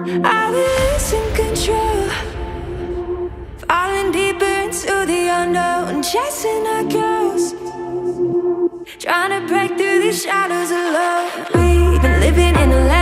I was in control, falling deeper into the unknown, chasing our ghosts, trying to break through these shadows alone. We've been living in a